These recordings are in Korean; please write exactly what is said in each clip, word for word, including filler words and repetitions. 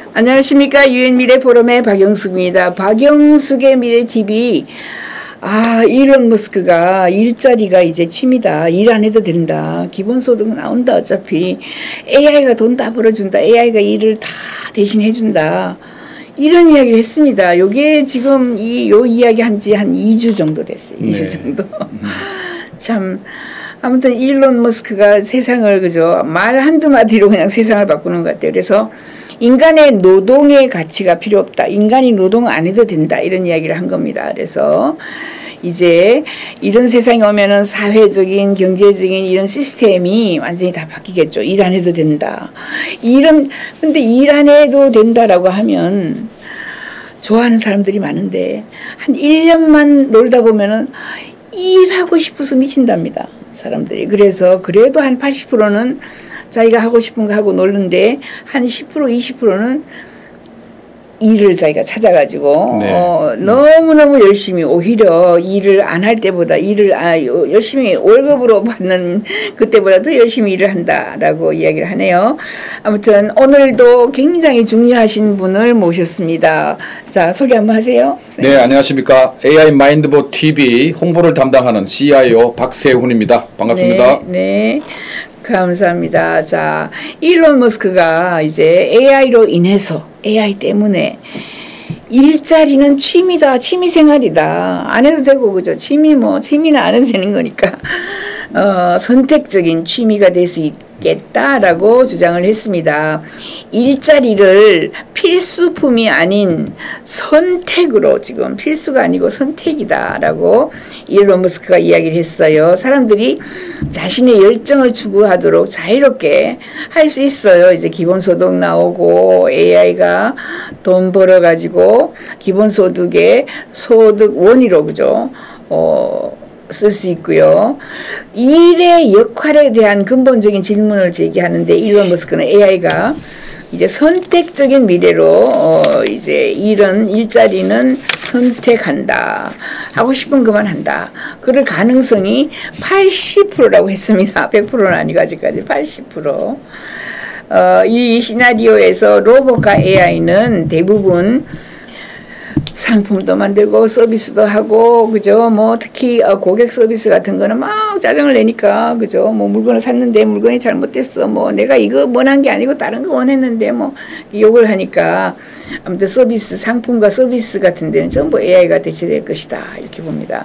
안녕하십니까. 유엔 미래 포럼의 박영숙입니다. 박영숙의 미래 티비. 아, 일론 머스크가 일자리가 이제 취미다. 일 안 해도 된다. 기본소득 나온다. 어차피 에이아이가 돈 다 벌어준다. 에이아이가 일을 다 대신 해준다. 이런 이야기를 했습니다. 요게 지금 이 요 이야기 한 지 한 이 주 정도 됐어요. 이 주 네. 정도. 음. 참 아무튼 일론 머스크가 세상을 그죠 말 한두 마디로 그냥 세상을 바꾸는 것 같아요. 그래서 인간의 노동의 가치가 필요 없다. 인간이 노동 안 해도 된다. 이런 이야기를 한 겁니다. 그래서 이제 이런 세상이 오면은 사회적인 경제적인 이런 시스템이 완전히 다 바뀌겠죠. 일 안 해도 된다. 이런 근데 일 안 해도 된다라고 하면 좋아하는 사람들이 많은데 한 일 년만 놀다 보면은 일하고 싶어서 미친답니다. 사람들이. 그래서 그래도 한 팔십 퍼센트는 자기가 하고 싶은 거 하고 놀는데 한 십 퍼센트 이십 퍼센트는 일을 자기가 찾아가지고 네. 어, 너무너무 열심히 오히려 일을 안 할 때보다 일을 아, 열심히 월급으로 받는 그때보다 더 열심히 일을 한다라고 이야기를 하네요. 아무튼 오늘도 굉장히 중요하신 분을 모셨습니다. 자, 소개 한번 하세요. 네, 안녕하십니까. 에이아이 마인드봇 티비 홍보를 담당하는 씨아이오 박세훈입니다. 반갑습니다. 네. 네. 감사합니다. 자, 일론 머스크가 이제 에이아이로 인해서 에이아이 때문에 일자리는 취미다, 취미생활이다. 안 해도 되고 그죠? 취미 뭐 취미는 안 해도 되는 거니까 어, 선택적인 취미가 될 수 있겠다라고 주장을 했습니다. 일자리를 필수품이 아닌 선택으로 지금 필수가 아니고 선택이다라고 일론 머스크가 이야기를 했어요. 사람들이 자신의 열정을 추구하도록 자유롭게 할 수 있어요. 이제 기본소득 나오고 에이아이가 돈 벌어가지고 기본소득의 소득 원위로 그죠? 어, 쓸 수 있고요. 일의 역할에 대한 근본적인 질문을 제기하는데 일론 머스크는 에이아이가 이제 선택적인 미래로 어 이제 일은 일자리는 선택한다. 하고 싶은 것만 한다. 그럴 가능성이 팔십 퍼센트라고 했습니다. 백 퍼센트는 아니고 아직까지 팔십 퍼센트. 어, 이 시나리오에서 로봇과 에이아이는 대부분 상품도 만들고 서비스도 하고 그죠 뭐 특히 어, 고객 서비스 같은 거는 막 짜증을 내니까 그죠 뭐 물건을 샀는데 물건이 잘못됐어 뭐 내가 이거 원한 게 아니고 다른 거 원했는데 뭐 욕을 하니까 아무튼 서비스 상품과 서비스 같은 데는 전부 에이아이가 대체될 것이다 이렇게 봅니다.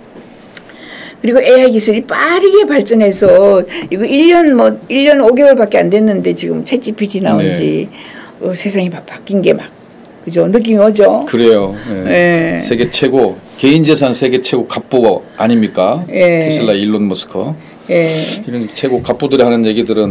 그리고 에이아이 기술이 빠르게 발전해서 이거 일 년 뭐 일 년 오 개월밖에 안 됐는데 지금 챗지피티 나온 지 네. 어, 세상이 바뀐 게 막 그죠? 느낌이 오죠? 그래요. 네. 네. 세계 최고, 개인 재산 세계 최고 갑부 아닙니까? 네. 테슬라 일론 머스크. 네. 이런 최고 갑부들이 하는 얘기들은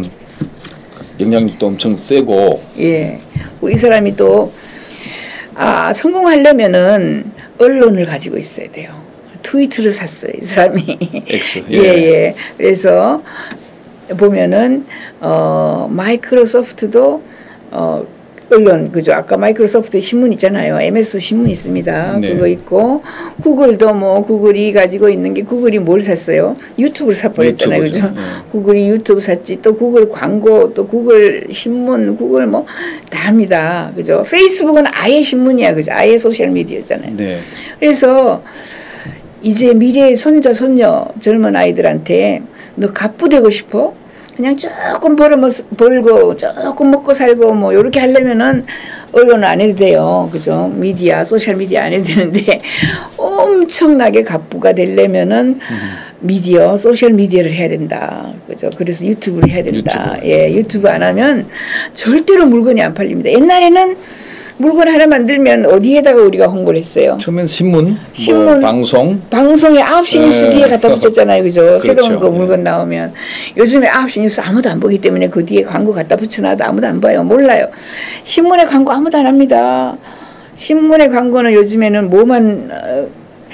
영향력도 엄청 세고. 예. 이 사람이 또, 아, 성공하려면은 언론을 가지고 있어야 돼요. 트위터를 샀어요, 이 사람이. X. 예, 예. 예. 그래서 보면은, 어, 마이크로소프트도, 어, 언론 그죠 아까 마이크로소프트 신문 있잖아요. 엠에스 신문 있습니다. 네. 그거 있고 구글도 뭐 구글이 가지고 있는 게 구글이 뭘 샀어요? 유튜브를 사버렸잖아요. 그죠? 네. 구글이 유튜브 샀지 또 구글 광고 또 구글 신문 구글 뭐 다 합니다. 그죠? 페이스북은 아예 신문이야. 그죠? 아예 소셜 미디어잖아요. 네. 그래서 이제 미래의 손자 손녀 젊은 아이들한테 너 갑부 되고 싶어? 그냥 조금 벌어 벌고 조금 먹고 살고 뭐 이렇게 하려면은 언론은 안 해도 돼요. 그죠? 미디어, 소셜 미디어 안 해도 되는데 엄청나게 갑부가 되려면은 미디어, 소셜 미디어를 해야 된다. 그죠? 그래서 유튜브를 해야 된다. 유튜브. 예, 유튜브 안 하면 절대로 물건이 안 팔립니다. 옛날에는 물건 하나 만들면 어디에다가 우리가 홍보를 했어요? 처음엔 신문, 신문, 뭐 방송. 방송에 아홉 시 뉴스 뒤에 갖다 붙였잖아요. 그죠? 그렇죠. 새로운 거 물건 네. 나오면. 요즘에 아홉 시 뉴스 아무도 안 보기 때문에 그 뒤에 광고 갖다 붙여놔도 아무도 안 봐요. 몰라요. 신문에 광고 아무도 안 합니다. 신문의 광고는 요즘에는 뭐만 어,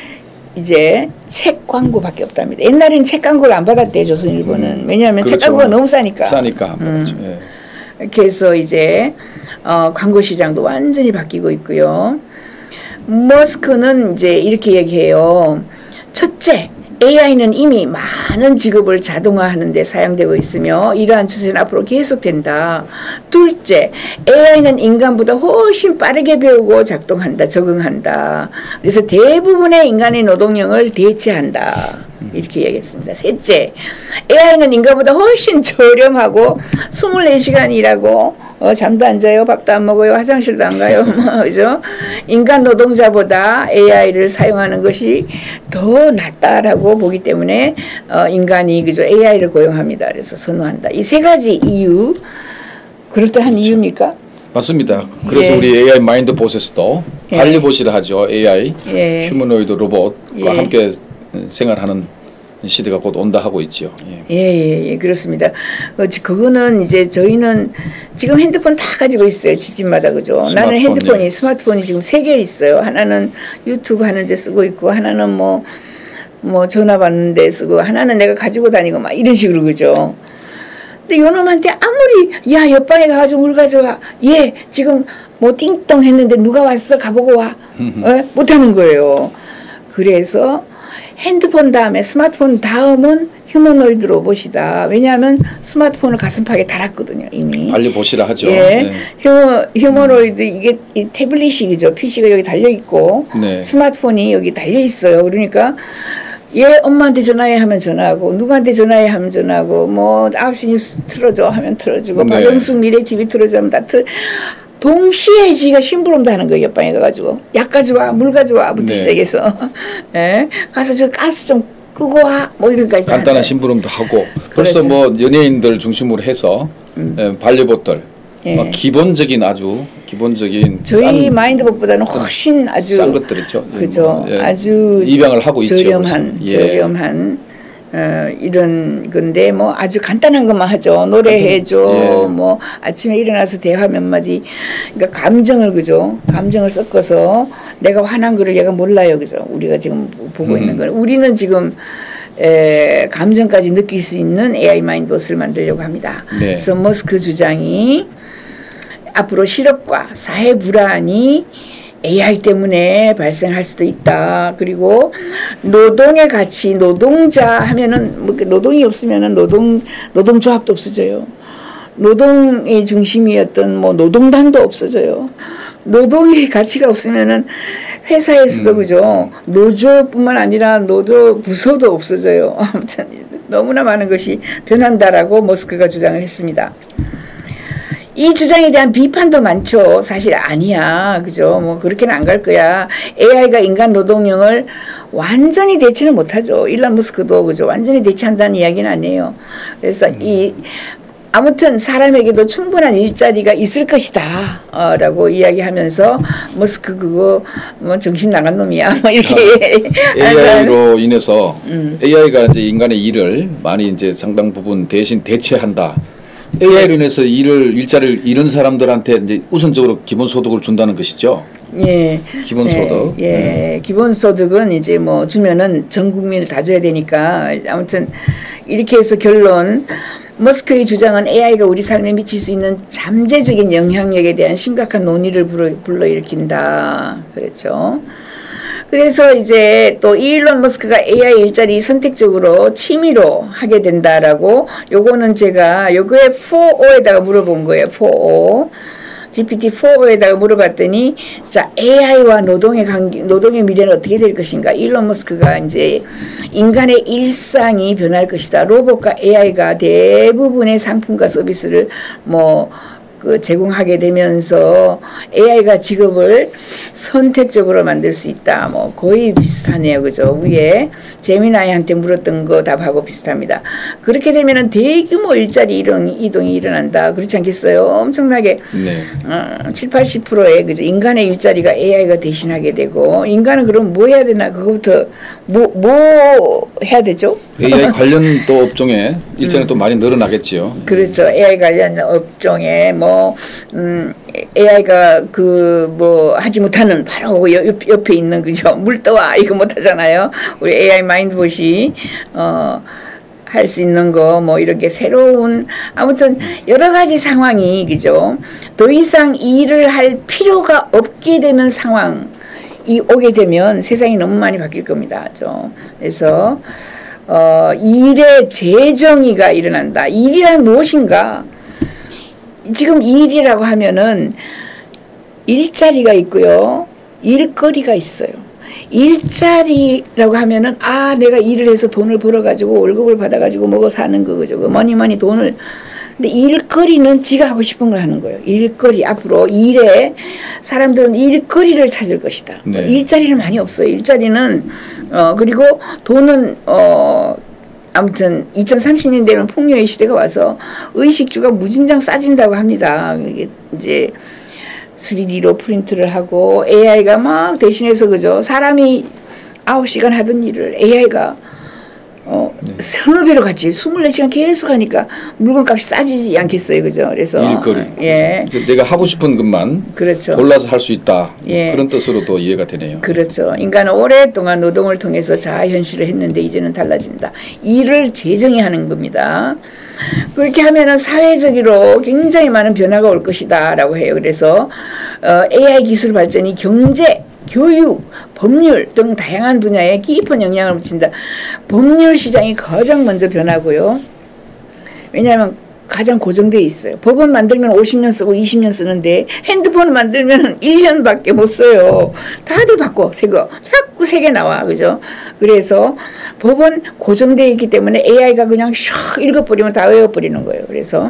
이제 책 광고밖에 없답니다. 옛날에는 책 광고를 안 받았대요. 조선일보는. 음, 왜냐하면 그렇죠. 책 광고가 너무 싸니까. 싸니까. 음. 그렇죠. 예. 이렇게 해서 이제 어, 광고 시장도 완전히 바뀌고 있고요. 머스크는 이제 이렇게 얘기해요. 첫째, 에이아이는 이미 많은 직업을 자동화하는 데 사용되고 있으며 이러한 추세는 앞으로 계속된다. 둘째, 에이아이는 인간보다 훨씬 빠르게 배우고 작동한다, 적응한다. 그래서 대부분의 인간의 노동력을 대체한다. 이렇게 얘기했습니다. 셋째, 에이아이는 인간보다 훨씬 저렴하고 이십사 시간 일하고 어, 잠도 안 자요, 밥도 안 먹어요, 화장실도 안 가요. 뭐, 그죠? 인간 노동자보다 에이아이를 사용하는 것이 더 낫다라고 보기 때문에 어, 인간이 그죠? 에이아이를 고용합니다. 그래서 선호한다. 이 세 가지 이유, 그럴듯한 그렇죠. 이유입니까? 맞습니다. 그래서 예. 우리 에이아이 마인드 보세스도 예. 발리봇이라 하죠. 에이아이, 예. 휴머노이드 로봇과 예. 함께 생활하는 시대가 곧 온다 하고 있죠. 예, 예, 예, 그렇습니다. 그거는 이제 저희는 지금 핸드폰 다 가지고 있어요. 집집마다 그죠. 스마트폰, 나는 핸드폰이 예. 스마트폰이 지금 세 개 있어요. 하나는 유튜브 하는데 쓰고 있고, 하나는 뭐 뭐 전화 받는데 쓰고, 하나는 내가 가지고 다니고 막 이런 식으로 그죠. 근데 요놈한테 아무리 야 옆방에 가가지고 물 가져와, 예 지금 뭐 띵동 했는데 누가 왔어 가보고 와, 어? 못하는 거예요. 그래서 핸드폰 다음에 스마트폰 다음은 휴머노이드 로봇이다. 왜냐하면 스마트폰을 가슴팍에 달았거든요 이미. 빨리 보시라 하죠. 예, 네. 휴머, 휴머노이드 이게 이 태블릿이 그죠. 피씨가 여기 달려 있고 네. 스마트폰이 여기 달려 있어요. 그러니까 얘 엄마한테 전화해 하면 전화하고 누구한테 전화해 하면 전화하고 뭐 아홉 시 뉴스 틀어줘 하면 틀어주고 네. 박영숙 미래티비 틀어줘 하면 다 틀어. 동시에 지가 심부름도 하는 거예요. 옆방에 가가지고 약 가져와 물 가져와 부터 네. 시작해서 네. 가서 저 가스 좀 끄고 와 뭐 이런 까지 간단한 심부름도 하고 벌써 그렇죠. 뭐 연예인들 중심으로 해서 음. 반려봇들 예. 어, 기본적인 아주 기본적인 저희 마인드봇보다는 훨씬 아주 싼 것들이죠. 그죠. 뭐, 예. 아주 입양을 하고 저렴한 있죠. 저렴한 어, 이런 건데 뭐 아주 간단한 것만 하죠. 노래해줘. 예. 뭐 아침에 일어나서 대화 몇 마디. 그러니까 감정을 그죠. 감정을 섞어서 내가 화난 거를 얘가 몰라요. 그죠. 우리가 지금 보고 음. 있는 건 우리는 지금 에, 감정까지 느낄 수 있는 에이아이 마인드봇을 만들려고 합니다. 네. 그래서 머스크 주장이 앞으로 실업과 사회 불안이 에이아이 때문에 발생할 수도 있다. 그리고 노동의 가치, 노동자 하면은 뭐 노동이 없으면은 노동 노동조합도 없어져요. 노동의 중심이었던 뭐 노동당도 없어져요. 노동의 가치가 없으면은 회사에서도 음. 그죠. 노조뿐만 아니라 노조 부서도 없어져요. 아무튼 너무나 많은 것이 변한다라고 머스크가 주장을 했습니다. 이 주장에 대한 비판도 많죠. 사실 아니야. 그죠? 뭐 그렇게는 안 갈 거야. 에이아이가 인간 노동력을 완전히 대체는 못하죠. 일론 머스크도 그죠? 완전히 대체한다는 이야기는 아니에요. 그래서 음. 이 아무튼 사람에게도 충분한 일자리가 있을 것이다. 어, 라고 이야기하면서 머스크 그거 뭐 정신 나간 놈이야. 뭐 이렇게 아, 에이아이로 인해서 음. 에이아이가 이제 인간의 일을 많이 이제 상당 부분 대신 대체한다. 에이아이로 인해서 일을 일자리를 잃은 사람들한테 이제 우선적으로 기본소득을 준다는 것이죠. 예. 기본소득. 예. 예. 네. 기본소득은 이제 뭐 주면은 전 국민을 다 줘야 되니까 아무튼 이렇게 해서 결론. 머스크의 주장은 에이아이가 우리 삶에 미칠 수 있는 잠재적인 영향력에 대한 심각한 논의를 불러, 불러일으킨다. 그랬죠. 그래서 이제 또 일론 머스크가 에이아이 일자리 선택적으로 취미로 하게 된다라고 요거는 제가 요거에 포오에다가 물어본 거예요. 포오. 지피티 포오에다가 물어봤더니 자 에이아이와 노동의 관계, 노동의 미래는 어떻게 될 것인가. 일론 머스크가 이제 인간의 일상이 변할 것이다. 로봇과 에이아이가 대부분의 상품과 서비스를 뭐 그 제공하게 되면서 에이아이가 직업을 선택적으로 만들 수 있다. 뭐 거의 비슷하네요. 그죠? 위에 제미나이한테 물었던 거 답하고 비슷합니다. 그렇게 되면은 대규모 일자리 이동, 이동이 일어난다. 그렇지 않겠어요? 엄청나게 네. 어, 칠, 팔십 퍼센트의 그죠? 인간의 일자리가 에이아이가 대신하게 되고 인간은 그럼 뭐 해야 되나? 그거부터 뭐, 뭐 해야 되죠? 에이아이 관련 또 업종에 일자리 음. 또 많이 늘어나겠지요. 그렇죠. 에이아이 관련 업종에 뭐 음, 에이아이가 그 뭐 하지 못하는 바로 옆, 옆에 있는 그죠. 물 떠와 이거 못하잖아요. 우리 에이아이 마인드봇이 어, 할 수 있는 거 뭐 이렇게 새로운 아무튼 여러 가지 상황이 그죠. 더 이상 일을 할 필요가 없게 되는 상황이 오게 되면 세상이 너무 많이 바뀔 겁니다. 그죠? 그래서 어, 일의 재정의가 일어난다. 일이란 무엇인가? 지금 일이라고 하면은 일자리가 있고요. 일거리가 있어요. 일자리라고 하면은 아 내가 일을 해서 돈을 벌어가지고 월급을 받아가지고 먹어 사는 거죠. 뭐니 뭐니 돈을. 근데 일거리는 지가 하고 싶은 걸 하는 거예요. 일거리 앞으로 일에 사람들은 일거리를 찾을 것이다. 네. 일자리는 많이 없어요. 일자리는 어 그리고 돈은 어 아무튼 이천삼십 년대는 풍요의 시대가 와서 의식주가 무진장 싸진다고 합니다. 이게 이제 쓰리디로 프린트를 하고 에이아이가 막 대신해서 그죠. 사람이 아홉 시간 하던 일을 에이아이가 어, 네. 서너 배로 같이 이십사 시간 계속 하니까 물건값이 싸지지 않겠어요. 그죠. 그래서 일거리. 예. 내가 하고 싶은 것만 그렇죠. 골라서 할 수 있다. 예. 그런 뜻으로도 이해가 되네요. 그렇죠. 인간은 오랫동안 노동을 통해서 자아현실을 했는데 이제는 달라진다. 일을 재정의하는 겁니다. 그렇게 하면은 사회적으로 굉장히 많은 변화가 올 것이다 라고 해요. 그래서 어, 에이아이 기술 발전이 경제, 교육, 법률 등 다양한 분야에 깊은 영향을 미친다. 법률 시장이 가장 먼저 변하고요. 왜냐하면 가장 고정되어 있어요. 법은 만들면 오십 년 쓰고 이십 년 쓰는데 핸드폰을 만들면 일 년밖에 못 써요. 다들 바꿔 새 거. 자꾸 새 개 나와. 그죠? 그래서 법은 고정되어 있기 때문에 에이아이가 그냥 샥 읽어버리면 다 외워버리는 거예요. 그래서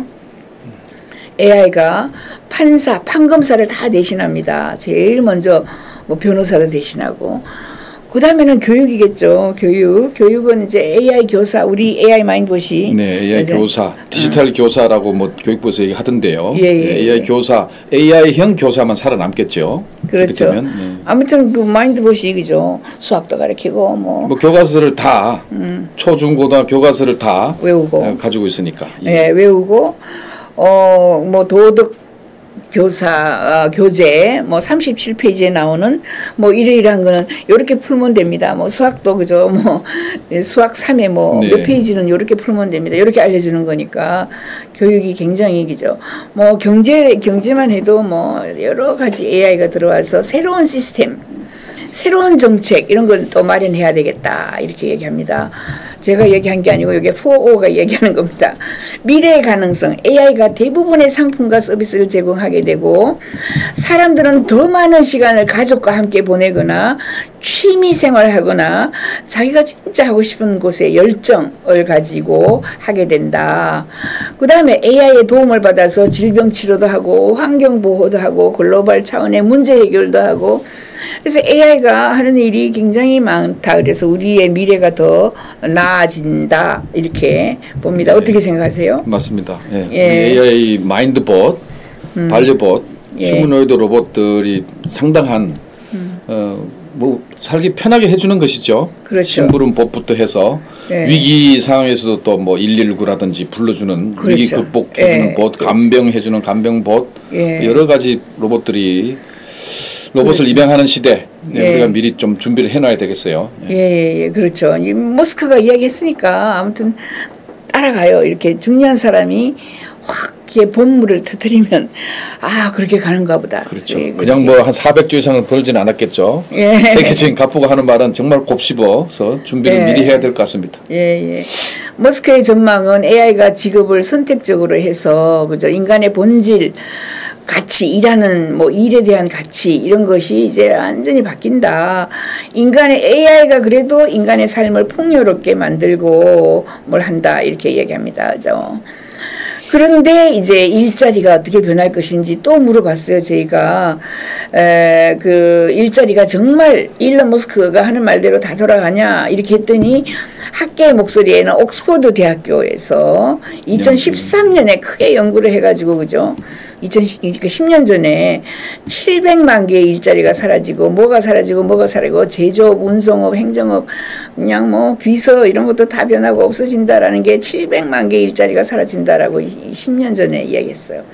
에이아이가 판사, 판검사를 다 대신합니다. 제일 먼저 뭐 변호사도 대신하고 그 다음에는 교육이겠죠. 교육. 교육은 이제 에이아이 교사, 우리 에이아이 마인드봇이. 네, 에이아이 맞아요. 교사, 디지털 음. 교사라고 뭐 교육부에서 얘기하던데요. 예, 예, 네, 에이아이 예. 교사, 에이아이형 교사만 살아남겠죠. 그렇죠. 되면, 네. 아무튼 그 마인드봇이 그죠. 수학도 가르치고 뭐. 뭐 교과서를 다 음. 초중고등 교과서를 다 외우고 가지고 있으니까. 예, 예 외우고 어 뭐 도덕 교사, 어, 교재, 뭐 삼십칠 페이지에 나오는 뭐 이러이러한 거는 요렇게 풀면 됩니다. 뭐 수학도 그죠. 뭐 수학 삼 회 뭐 몇 네. 페이지는 요렇게 풀면 됩니다. 요렇게 알려주는 거니까 교육이 굉장히 그죠. 뭐 경제, 경제만 해도 뭐 여러 가지 에이아이가 들어와서 새로운 시스템, 새로운 정책 이런 걸 또 마련해야 되겠다 이렇게 얘기합니다. 제가 얘기한 게 아니고 이게 포오가 얘기하는 겁니다. 미래의 가능성, 에이아이가 대부분의 상품과 서비스를 제공하게 되고 사람들은 더 많은 시간을 가족과 함께 보내거나 취미 생활하거나 자기가 진짜 하고 싶은 곳에 열정을 가지고 하게 된다. 그 다음에 에이아이의 도움을 받아서 질병 치료도 하고 환경 보호도 하고 글로벌 차원의 문제 해결도 하고 그래서 에이아이가 하는 일이 굉장히 많다. 그래서 우리의 미래가 더 나아진다. 이렇게 봅니다. 네. 어떻게 생각하세요? 맞습니다. 예. 예. 에이아이 마인드봇, 음. 반려봇, 예. 휴머노이드 로봇들이 상당한 음. 어, 뭐 살기 편하게 해주는 것이죠. 그렇죠. 심부름봇부터 해서 예. 위기 상황에서도 또 뭐 일일구라든지 불러주는 그렇죠. 위기 극복해주는 예. 봇, 간병해주는 간병봇 예. 여러 가지 로봇들이 로봇을 그렇죠. 입양하는 시대 예. 우리가 미리 좀 준비를 해놔야 되겠어요. 예, 예, 예. 그렇죠. 이 머스크가 이야기했으니까 아무튼 따라가요. 이렇게 중요한 사람이 확 이렇게 본물을 터뜨리면 아 그렇게 가는가 보다. 그렇죠. 예, 그냥 뭐 한 사백 조 이상을 벌지는 않았겠죠. 예. 세계적인 갑부가 하는 말은 정말 곱씹어서 준비를 예. 미리 해야 될 것 같습니다. 예, 예. 머스크의 전망은 에이아이가 직업을 선택적으로 해서 그죠 인간의 본질 가치, 일하는 뭐 일에 대한 가치 이런 것이 이제 완전히 바뀐다. 인간의 에이아이가 그래도 인간의 삶을 풍요롭게 만들고 뭘 한다 이렇게 얘기합니다. 그죠? 그런데 이제 일자리가 어떻게 변할 것인지 또 물어봤어요. 저희가 에, 그 일자리가 정말 일론 머스크가 하는 말대로 다 돌아가냐 이렇게 했더니 학계의 목소리에는 옥스퍼드 대학교에서 이천십삼 년에 크게 연구를 해가지고 그죠. 이천십 년 전에 칠백만 개의 일자리가 사라지고 뭐가 사라지고 뭐가 사라지고 제조업, 운송업, 행정업 그냥 뭐 비서 이런 것도 다 변하고 없어진다라는 게 칠백만 개의 일자리가 사라진다라고 십 년 전에 이야기했어요.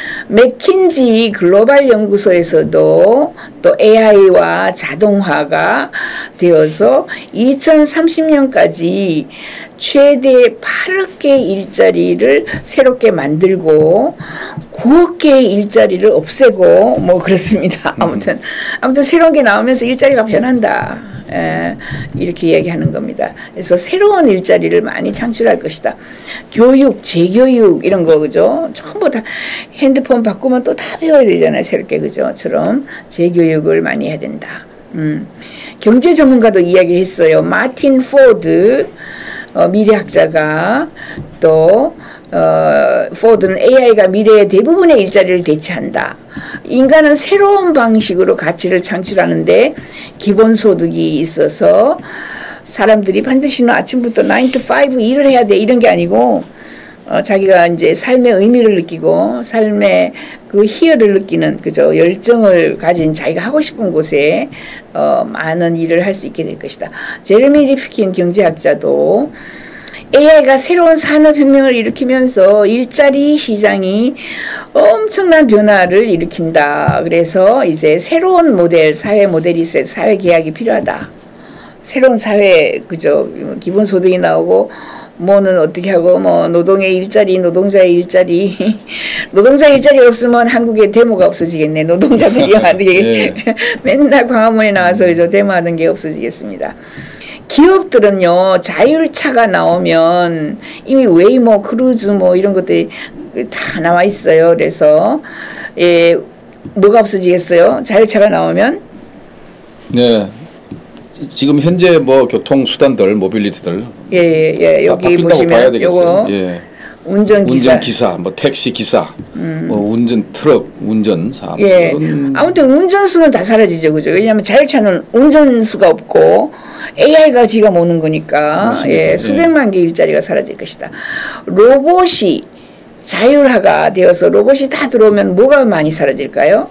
맥킨지 글로벌 연구소에서도 또 에이아이와 자동화가 되어서 이천삼십 년까지 최대 팔억 개의 일자리를 새롭게 만들고 구억 개의 일자리를 없애고 뭐 그렇습니다. 아무튼 아무튼 새로운 게 나오면서 일자리가 변한다. 에, 이렇게 이야기하는 겁니다. 그래서 새로운 일자리를 많이 창출할 것이다. 교육, 재교육 이런 거 그죠? 전부 다 핸드폰 바꾸면 또 다 배워야 되잖아요. 새롭게 그죠?처럼 재교육을 많이 해야 된다. 음. 경제 전문가도 이야기를 했어요. 마틴 포드 어, 미래학자가 또 어, 포드는 에이아이가 미래의 대부분의 일자리를 대체한다. 인간은 새로운 방식으로 가치를 창출하는데 기본소득이 있어서 사람들이 반드시 아침부터 나인 투 파이브 일을 해야 돼 이런 게 아니고 어, 자기가 이제 삶의 의미를 느끼고 삶의 그 희열을 느끼는 그저 열정을 가진 자기가 하고 싶은 곳에 어, 많은 일을 할 수 있게 될 것이다. 제레미 리프킨 경제학자도 에이아이가 새로운 산업혁명을 일으키면서 일자리 시장이 엄청난 변화를 일으킨다. 그래서 이제 새로운 모델, 사회 모델이 있어야 사회 계약이 필요하다. 새로운 사회, 그죠. 기본소득이 나오고, 뭐는 어떻게 하고, 뭐, 노동의 일자리, 노동자의 일자리. 노동자 일자리 없으면 한국에 데모가 없어지겠네. 노동자들이 하는 게 맨날 광화문에 나와서 이제 데모하는 게 없어지겠습니다. 기업들은요, 자율차가 나오면 이미 웨이모, 크루즈 뭐 이런 것들이 다 나와 있어요. 그래서, 예, 뭐가 없어지겠어요? 자율차가 나오면? 네. 지금 현재 뭐 교통수단들, 모빌리티들. 예, 예, 예. 여기 보시면 요거 예. 운전기사. 운전기사, 뭐 택시기사, 음. 뭐 운전 트럭, 운전사. 예. 아무튼 운전수는 다 사라지죠. 그죠? 왜냐하면 자율차는 운전수가 없고 에이아이가 지가 모는 거니까 예, 수백만 개 일자리가 사라질 것이다. 로봇이 자율화가 되어서 로봇이 다 들어오면 뭐가 많이 사라질까요?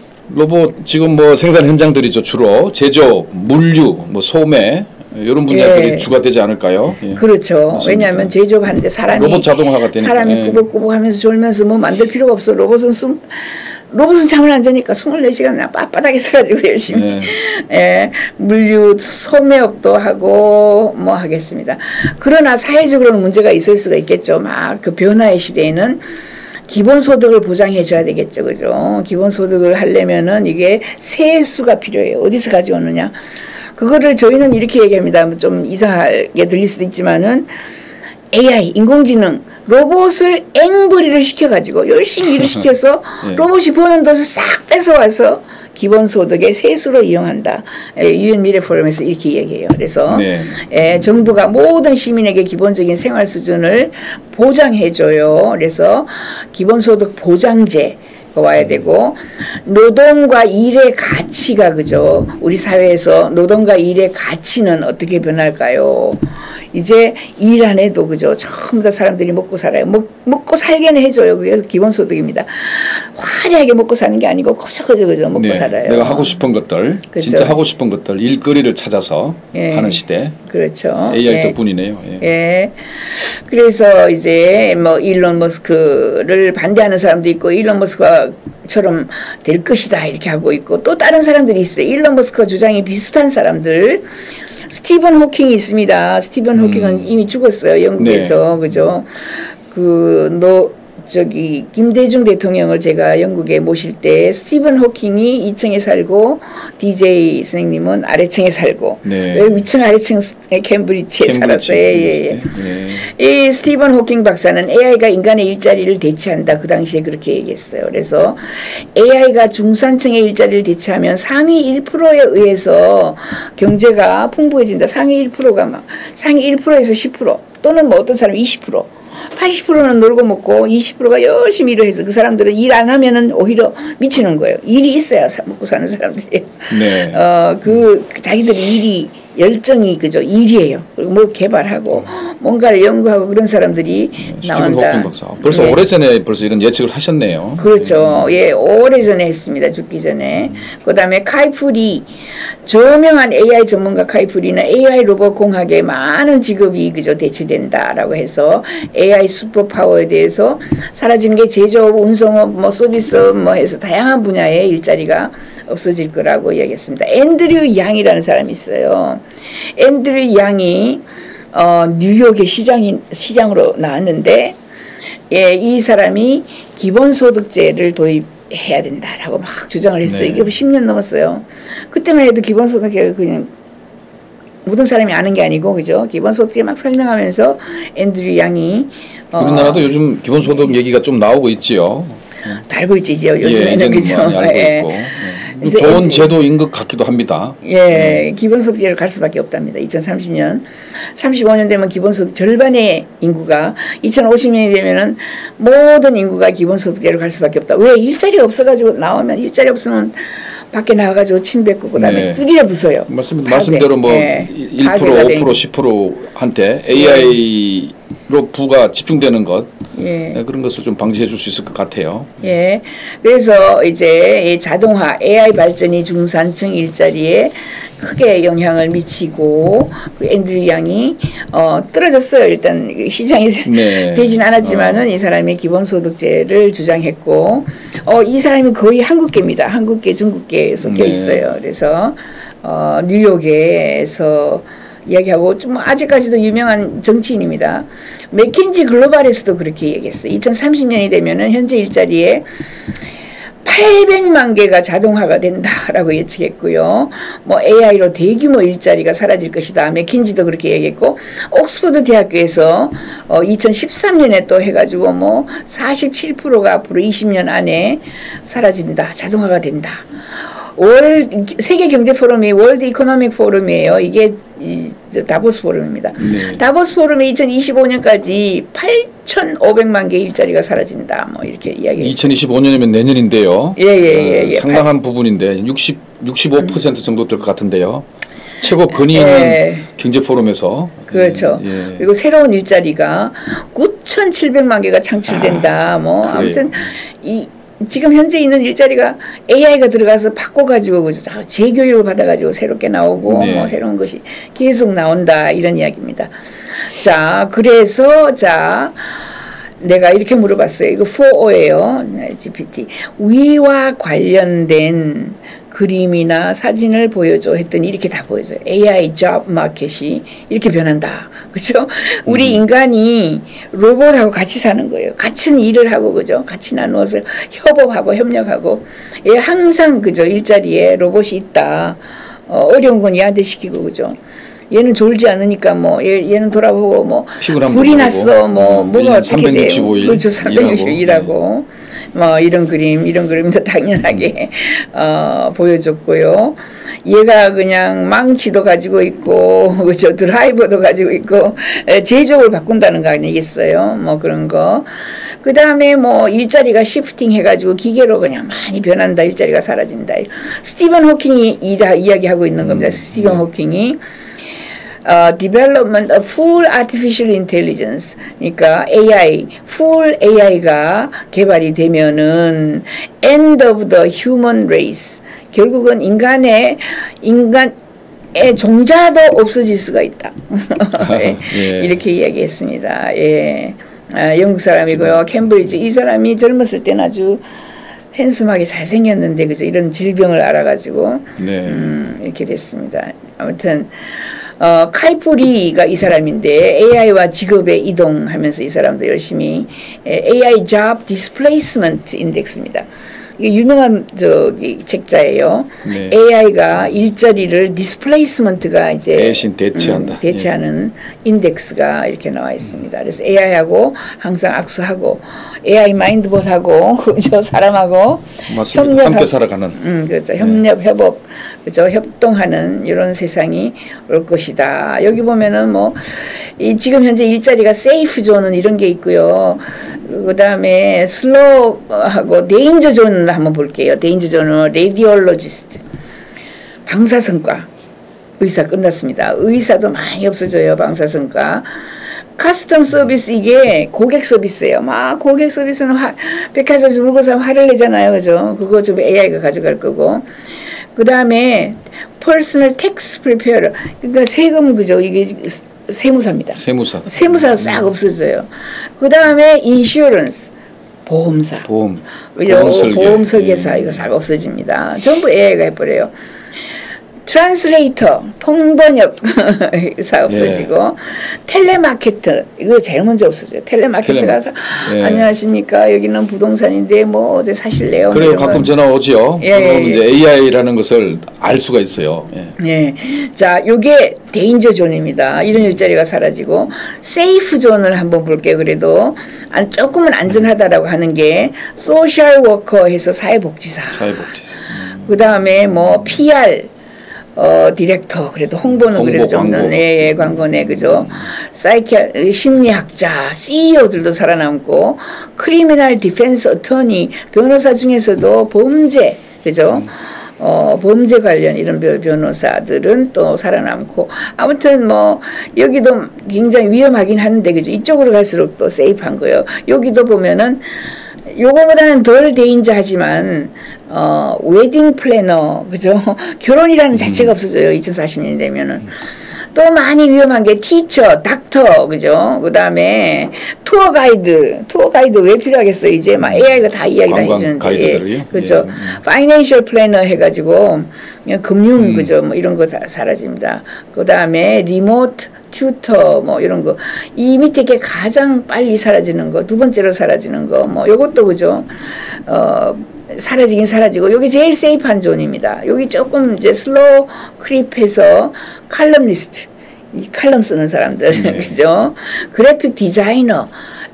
로봇 지금 뭐 생산 현장들이죠. 주로 제조업, 물류, 뭐 소매 이런 분야들이 예. 주가 되지 않을까요? 예. 그렇죠. 맞습니다. 왜냐하면 제조업하는데 사람이 로봇 자동화가 되니까 사람이 예. 꾸벅꾸벅하면서 졸면서 뭐 만들 필요가 없어. 로봇은 숨 로봇은 잠을 안 자니까 스물네 시간 빳빳하게 서가지고 열심히 예. 예, 물류 소매업도 하고 뭐 하겠습니다. 그러나 사회적으로는 문제가 있을 수가 있겠죠. 막 그 변화의 시대에는 기본소득을 보장해줘야 되겠죠. 그죠? 기본소득을 하려면은 이게 세수가 필요해요. 어디서 가져오느냐. 그거를 저희는 이렇게 얘기합니다. 좀 이상하게 들릴 수도 있지만은 에이아이, 인공지능, 로봇을 앵벌이를 시켜가지고 열심히 일을 시켜서 네. 로봇이 버는 돈을 싹 뺏어와서 기본소득의 세수로 이용한다. 유엔 미래 포럼에서 이렇게 얘기해요. 그래서 네. 예, 정부가 모든 시민에게 기본적인 생활 수준을 보장해줘요. 그래서 기본소득 보장제 와야 되고 노동과 일의 가치가 그죠. 우리 사회에서 노동과 일의 가치는 어떻게 변할까요? 이제 일 안 해도 그죠. 전부 다 사람들이 먹고 살아요. 먹, 먹고 살게는 해줘요. 그게 기본소득입니다. 화려하게 먹고 사는 게 아니고 거저거저 그죠. 먹고 네, 살아요. 내가 하고 싶은 것들, 그렇죠? 진짜 하고 싶은 것들, 일거리를 찾아서 예, 하는 시대. 그렇죠. 에이아이 예. 덕분이네요. 예. 예. 그래서 이제 뭐 일론 머스크를 반대하는 사람도 있고 일론 머스크처럼 될 것이다 이렇게 하고 있고 또 다른 사람들이 있어요. 일론 머스크와 주장이 비슷한 사람들. 스티븐 호킹이 있습니다. 스티븐 호킹은 음. 이미 죽었어요. 영국에서. 네. 그죠? 그, 너, 저기, 김대중 대통령을 제가 영국에 모실 때 스티븐 호킹이 이 층에 살고 디제이 선생님은 아래층에 살고. 네. 왜 위층 아래층 캠브리지에 살았어요. 예, 예. 네. 이 스티븐 호킹 박사는 에이아이가 인간의 일자리를 대체한다. 그 당시에 그렇게 얘기했어요. 그래서 에이아이가 중산층의 일자리를 대체하면 상위 일 퍼센트에 의해서 경제가 풍부해진다. 상위 일 퍼센트가 막 상위 일 퍼센트에서 십 퍼센트 또는 뭐 어떤 사람은 이십 퍼센트. 팔십 퍼센트는 놀고 먹고 이십 퍼센트가 열심히 일을 해서 그 사람들은 일 안 하면은 오히려 미치는 거예요. 일이 있어야 먹고 사는 사람들이. 네. 어, 그 자기들이 일이 열정이 그죠 일이에요. 그리고 뭐 개발하고 뭔가를 연구하고 그런 사람들이 네, 나온다. 호킹 박사. 벌써 네. 오래전에 벌써 이런 예측을 하셨네요. 그렇죠. 네. 예, 오래전에 했습니다. 죽기 전에. 음. 그다음에 카이프리 저명한 에이아이 전문가 카이프리는 에이아이 로봇 공학에 많은 직업이 그죠 대체된다라고 해서 에이아이 슈퍼파워에 대해서 사라지는 게 제조업, 운송업, 뭐 서비스업 뭐 해서 다양한 분야의 일자리가 없어질 거라고 이야기했습니다. 앤드류 양이라는 사람이 있어요. 앤드류 양이 어, 뉴욕의 시장인 시장으로 나왔는데, 예, 이 사람이 기본소득제를 도입해야 된다라고 막 주장을 했어요. 네. 이게 십 년 넘었어요. 그때만 해도 기본소득이 그냥 모든 사람이 아는 게 아니고 그죠? 기본소득에 막 설명하면서 앤드류 양이 어 우리나라도 요즘 기본소득 얘기가 좀 나오고 있지요. 알고 있지 이제 요즘에는 예, 그죠? 많이 알고 예. 있고. 예. 좋은 제도인 것 같기도 합니다. 예, 음. 기본소득제로 갈 수밖에 없답니다. 이천삼십 년, 삼십오 년 되면 기본소득 절반의 인구가 이천오십 년이 되면은 모든 인구가 기본소득제로 갈 수밖에 없다. 왜 일자리가 없어가지고 나오면 일자리 없으면 밖에 나와가지고 침 뱉고 그다음에 네. 두드려 부숴요. 맞습니다. 말씀대로 뭐 네. 일 퍼센트, 오 퍼센트, 십 퍼센트한테 에이아이로 부가 집중되는 것 예. 네, 그런 것을 좀 방지해 줄 수 있을 것 같아요. 예. 그래서 이제 자동화, 에이아이 발전이 중산층 일자리에 크게 영향을 미치고 그 앤드류 양이 어, 떨어졌어요. 일단 시장이 네. 되진 않았지만은 어. 이 사람이 기본소득제를 주장했고 어, 이 사람이 거의 한국계입니다. 한국계, 중국계 섞여 네. 있어요. 그래서 어, 뉴욕에서 이야기하고 좀 아직까지도 유명한 정치인입니다. 맥킨지 글로벌에서도 그렇게 얘기했어요. 이천삼십 년이 되면은 현재 일자리에 팔백만 개가 자동화가 된다라고 예측했고요. 뭐 에이아이로 대규모 일자리가 사라질 것이다. 맥킨지도 그렇게 얘기했고 옥스퍼드 대학교에서 어 이천십삼 년에 또 해가지고 뭐 사십칠 퍼센트가 앞으로 이십 년 안에 사라진다. 자동화가 된다. 월 세계 경제 포럼이 월드 이코노믹 포럼이에요. 이게 이, 다보스 포럼입니다. 네. 다보스 포럼이 이천이십오 년까지 팔천오백만 개 일자리가 사라진다. 뭐 이렇게 이야기했어요. 이천이십오 년이면 내년인데요. 예예예. 예, 예, 예. 어, 상당한 부분인데 육십, 육십오 퍼센트 정도 될 것 같은데요. 최고 근위 있는 예. 경제 포럼에서 그렇죠. 예. 그리고 새로운 일자리가 구천칠백만 개가 창출된다. 아, 뭐 그래요. 아무튼 이 지금 현재 있는 일자리가 에이아이가 들어가서 바꿔가지고 그죠? 재교육을 받아가지고 새롭게 나오고 네. 뭐 새로운 것이 계속 나온다 이런 이야기입니다. 자, 그래서 자 내가 이렇게 물어봤어요. 이거 포오예요. 지피티 위와 관련된 그림이나 사진을 보여줘 했더니 이렇게 다 보여줘요. 에이아이 잡 마켓이 이렇게 변한다. 그죠? 우리 음. 인간이 로봇하고 같이 사는 거예요. 같은 일을 하고, 그죠? 같이 나누어서 협업하고 협력하고. 예, 항상, 그죠? 일자리에 로봇이 있다. 어, 어려운 건 얘한테 시키고, 그죠? 얘는 졸지 않으니까 뭐, 얘, 얘는 돌아보고 뭐, 불이 났어. 뭐, 음, 뭐가 어떻게 돼요? 그렇죠. 삼백육십오 일 일하고. 네. 뭐 이런 그림 이런 그림도 당연하게 어, 보여줬고요. 얘가 그냥 망치도 가지고 있고 그죠 드라이버도 가지고 있고 제조업을 바꾼다는 거 아니겠어요? 뭐 그런 거. 그 다음에 뭐 일자리가 시프팅 해가지고 기계로 그냥 많이 변한다. 일자리가 사라진다. 스티븐 호킹이 이라, 이야기하고 있는 겁니다. 스티븐 호킹이. Uh, development of full artificial intelligence. 그러니까 에이아이, full 에이아이가 개발이 되면은 end of the human race. 결국은 인간의 인간의 종자도 없어질 수가 있다. 네. 예. 이렇게 이야기했습니다. 예. 아, 영국 사람이고요. 캠브리지. 이 사람이 젊었을 때는 아주 핸섬하게 잘생겼는데 그죠? 이런 질병을 알아가지고 네. 음, 이렇게 됐습니다. 아무튼. 어, 카이포리가 이 사람인데 에이아이와 직업의 이동하면서 이 사람도 열심히 에이아이 Job Displacement Index입니다. 이게 유명한 저기 책자예요. 네. 에이아이가 일자리를 디스플레이스먼트가 이제 대신 대체한다. 음, 대체하는 예. 인덱스가 이렇게 나와 있습니다. 그래서 에이아이하고 항상 악수하고 에이아이 마인드봇하고 저 사람하고 맞습니다. 협력 함께 살아가는. 음, 그렇죠. 협력, 네. 협업, 그렇죠. 협동하는 이런 세상이 올 것이다. 여기 보면은 뭐 이 지금 현재 일자리가 세이프 존은 이런 게 있고요. 그 다음에 슬로우하고 데인저 존을 한번 볼게요. 데인저 존은 레디올로지스트, 방사선과 의사 끝났습니다. 의사도 많이 없어져요. 방사선과. 커스텀 서비스 이게 고객 서비스예요. 막 고객 서비스는 화, 백화점에서 물건 사면 화를 내잖아요. 그죠? 그거 좀 에이아이가 가져갈 거고. 그 다음에 퍼스널 텍스 프리페어러. 그러니까 세금 그죠? 이게 세무사입니다. 세무사. 세무사 싹 없어져요. 그 다음에 인슈런스. 보험사. 보험. 보험 설계. 보험 설계사 예. 이거 싹 없어집니다. 전부 에이아이가 해버려요. 트랜스레이터, 통번역사 없어지고 예. 텔레마케터 이거 제일 먼저 없어져요. 텔레마케터가 텔레마. 예. 안녕하십니까 여기는 부동산인데 뭐 어제 사실래요? 그래요. 뭐 가끔 전화 오지요. 예, 예, 예. 이제 에이아이라는 것을 알 수가 있어요. 예. 예. 자, 요게 데인저 존입니다. 이런 일자리가 사라지고 세이프 존을 한번 볼게요. 그래도 안 조금은 안전하다라고 하는 게 소셜 워커에서 사회복지사. 사회복지사. 음. 그다음에 뭐 피알 어 디렉터 그래도 홍보는 홍보, 그래도 좀 광고. 네, 광고네 그죠. 사이키 심리학자 씨이오들도 살아남고 크리미널 디펜스 어터니 변호사 중에서도 범죄 그죠. 음. 어, 범죄 관련 이런 변호사들은 또 살아남고 아무튼 뭐 여기도 굉장히 위험하긴 한데 그죠. 이쪽으로 갈수록 또 세이프한 거예요. 여기도 보면은 요거보다는 덜 데인저하지만 어, 웨딩 플래너 그죠. 결혼이라는 자체가 없어져요. 이천사십 년이 되면은. 또 많이 위험한 게 티처, 닥터, 그죠? 그 다음에 투어 가이드, 투어 가이드 왜 필요하겠어요? 이제 막 에이아이가 다 이야기 다 해주는데. 예, 그죠? 파이낸셜 플래너 해가지고, 그냥 금융, 음. 그죠? 뭐 이런 거 다 사라집니다. 그 다음에 리모트 튜터, 뭐 이런 거. 이 밑에 게 가장 빨리 사라지는 거, 두 번째로 사라지는 거, 뭐 요것도 그죠? 어, 사라지긴 사라지고 여기 제일 세이프한 존입니다. 여기 조금 이제 슬로우 크립해서 칼럼니스트 이 칼럼 쓰는 사람들 네. 그죠? 그래픽 디자이너,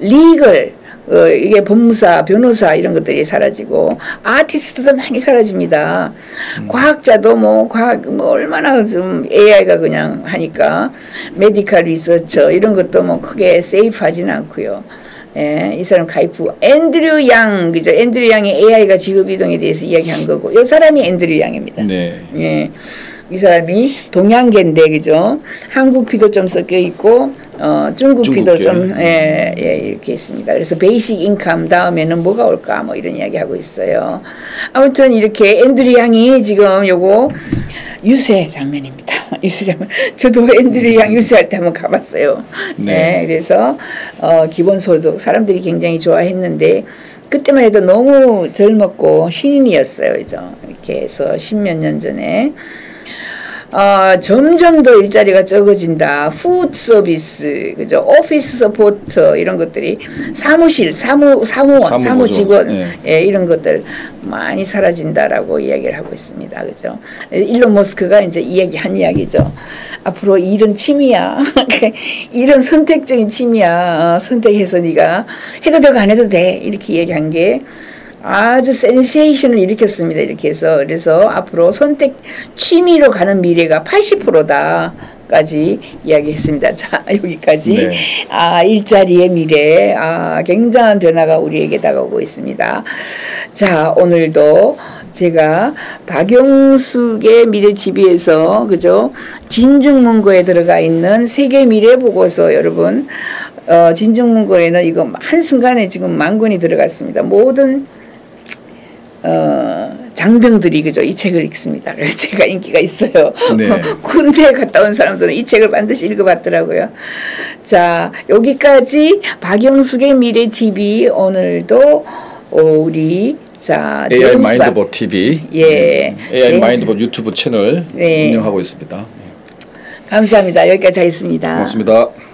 리걸 어, 이게 법무사, 변호사 이런 것들이 사라지고 아티스트도 많이 사라집니다. 음. 과학자도 뭐 과학 뭐 얼마나 좀 에이아이가 그냥 하니까 메디컬 리서처 이런 것도 뭐 크게 세이프하지는 않고요. 예, 이 사람 가이프 앤드류 양 그죠? 앤드류 양의 에이아이가 직업 이동에 대해서 이야기한 거고 이 사람이 앤드류 양입니다. 네. 예, 이 사람이 동양계인데 그죠? 한국 피도 좀 섞여 있고 어, 중국 피도 좀 예, 예, 이렇게 있습니다. 그래서 베이식 인컴 다음에는 뭐가 올까 뭐 이런 이야기 하고 있어요. 아무튼 이렇게 앤드류 양이 지금 요거 유세 장면입니다. 유세 장면. 저도 앤드류 양 유세할 때 한번 가봤어요. 네. 네 그래서 어, 기본소득 사람들이 굉장히 좋아했는데 그때만 해도 너무 젊었고 신인이었어요. 그죠? 이렇게 해서 십몇 년 전에. 어, 점점 더 일자리가 적어진다. 푸드 서비스, 그죠? 오피스 서포터 이런 것들이 사무실, 사무 사무원, 사무 직원 네. 예, 이런 것들 많이 사라진다라고 이야기를 하고 있습니다. 그죠? 일론 머스크가 이제 이야기한 이야기죠. 앞으로 일은 취미야. 일은 선택적인 취미야. 어, 선택해서 네가 해도 되고 안 해도 돼. 이렇게 얘기한 게 아주 센세이션을 일으켰습니다. 이렇게 해서 그래서 앞으로 선택 취미로 가는 미래가 팔십 퍼센트다까지 이야기했습니다. 자 여기까지 네. 아 일자리의 미래 아 굉장한 변화가 우리에게 다가오고 있습니다. 자 오늘도 제가 박영숙의 미래티비에서 그죠 진중문고에 들어가 있는 세계 미래 보고서 여러분 어, 진중문고에는 이거 한순간에 지금 만 권이 들어갔습니다. 모든 어, 장병들이 그죠 이 책을 읽습니다. 그래서 제가 인기가 있어요. 네. 군대에 갔다 온 사람들은 이 책을 반드시 읽어봤더라고요. 자 여기까지 박영숙의 미래티비 오늘도 우리 자 에이아이 마인드봇 티비 예 에이아이 마인드봇 유튜브 채널 네. 운영하고 있습니다. 감사합니다. 여기까지 하겠습니다. 고맙습니다.